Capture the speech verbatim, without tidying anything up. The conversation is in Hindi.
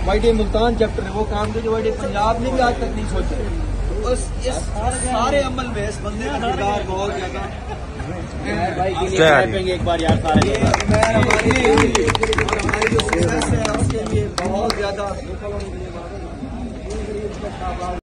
वाईडी मुल्तान चैप्टर है वो काम के जो वाईडी पंजाब ने भी आज तक नहीं सोचे। उस इस सारे अमल में इस बंदे का किरदार बहुत ज्यादा एक बार यार सारे हमारी हमारी जो सक्सेस है उसके लिए बहुत ज्यादा